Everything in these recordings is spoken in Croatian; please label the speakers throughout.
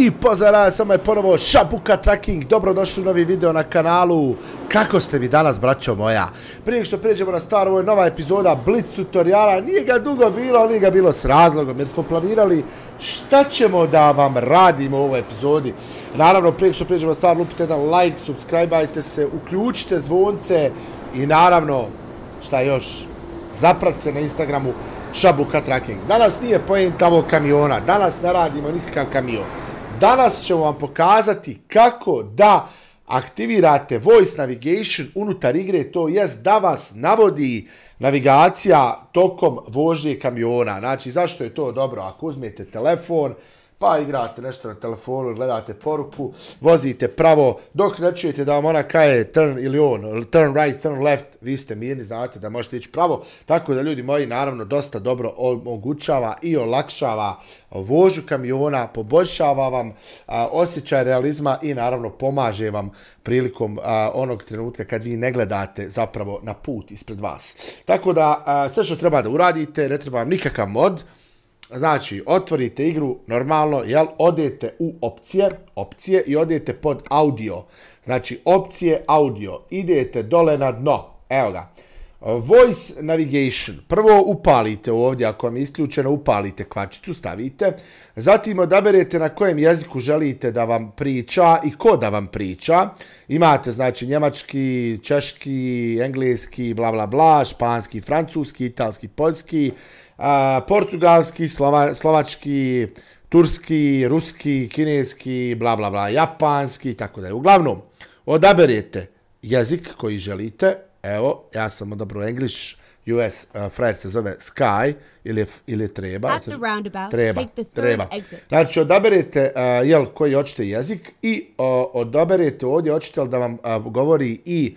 Speaker 1: I pozdrav, samo je ponovo Šabuka Tracking, dobrodošli u novi video na kanalu. Kako ste vi danas, braćo moja? Prije nego što pređemo na stvar, ovo je nova epizoda Blitz tutoriala. Nije ga dugo bilo, ali nije ga bilo s razlogom, jer smo planirali šta ćemo da vam radimo u ovoj epizodi. Naravno, prije nego što pređemo na stvar, lupite jedan like, subscribeajte se, uključite zvonce i naravno, šta još, zapratite na Instagramu Šabuka Tracking. Danas nije poenta ovog kamiona, danas ne radimo nikakav kamion. Danas ćemo vam pokazati kako da aktivirate voice navigation unutar igre, to jest da vas navodi navigacija tokom vožnje kamiona. Znači, zašto je to dobro? Ako uzmete telefon, pa igrate nešto na telefonu, gledate poruku, vozite pravo, dok ne čujete da vam ona kaje turn ili on, turn right, turn left, vi ste mirni, znate da možete ići pravo, tako da ljudi moji naravno dosta dobro omogućava i olakšava vožnju kamiona, poboljšava vam osjećaj realizma i naravno pomaže vam prilikom onog trenutka kad vi ne gledate zapravo na put ispred vas. Tako da sve što treba da uradite, ne treba vam nikakav mod. Znači, otvorite igru normalno, jel, odete u opcije i odete pod audio. Znači, opcije audio, idete dole na dno, evo ga. Voice navigation, prvo upalite ovdje, ako vam je isključeno, upalite kvačicu, stavite. Zatim odaberete na kojem jeziku želite da vam priča i ko da vam priča. Imate, znači, njemački, češki, engleski, bla bla bla, španski, francuski, italski, poljski, portugalski, slovački, turski, ruski, kineski, bla bla bla, japanski, tako da je. Uglavnom, odaberete jezik koji želite. Evo, ja sam odabrao English, US, frajer se zove Sky, ili treba. Treba. Znači, odaberete jel, koji hoćete jezik i odaberete ovdje, hoćete li da vam govori i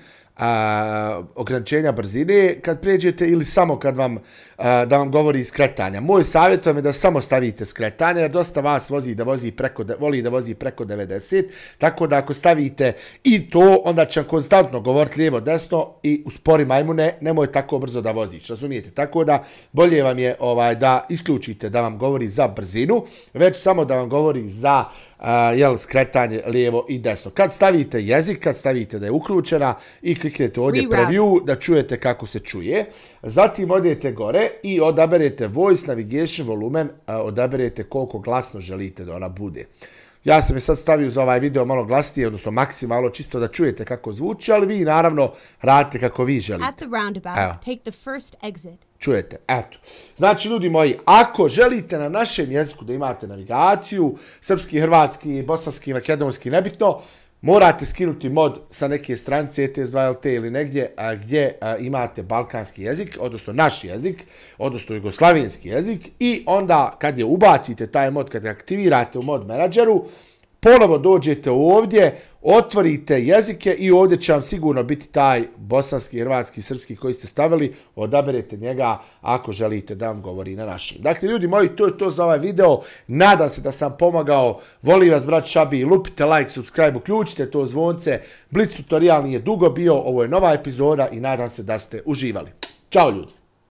Speaker 1: ograničenja brzine kad pređete ili samo kad vam da vam govori skretanja. Moj savjet vam je da samo stavite skretanje, jer dosta vas voli da vozi preko 90, tako da ako stavite i to, onda će vam konstantno govoriti lijevo desno i uspori majmune, nemoj tako brzo da voziš, razumijete? Tako da bolje vam je da isključite da vam govori za brzinu, već samo da vam govori za skretanje lijevo i desno. Kad stavite jezik, kad stavite da je uključena i kliknete ovdje preview da čujete kako se čuje, zatim odete gore i odaberete voice navigation volumen, odaberete koliko glasno želite da ona bude. Ja sam je sad stavio za ovaj video malo glasnije, odnosno maksimalno, čisto da čujete kako zvuči, ali vi naravno radite kako vi želite.
Speaker 2: At the roundabout, take the first exit.
Speaker 1: Čujete, eto. Znači, ljudi moji, ako želite na našem jeziku da imate navigaciju, srpski, hrvatski, bosanski, makedonski, nebitno, morate skinuti mod sa neke stranice ETS2LT ili negdje gdje imate balkanski jezik, odnosno naš jezik, odnosno jugoslavenski jezik, i onda kad je ubacite taj mod, kad je aktivirate u mod menadžeru, ponovo dođete ovdje, otvorite jezike i ovdje će vam sigurno biti taj bosanski, hrvatski, srpski koji ste stavili, odaberete njega ako želite da vam govori na našem. Dakle, ljudi moji, to je to za ovaj video. Nadam se da sam pomagao. Volim vas, brat Šabi, lupite like, subscribe, uključite to zvonce. Blitz tutorial nije dugo bio, ovo je nova epizoda i nadam se da ste uživali. Ćao, ljudi!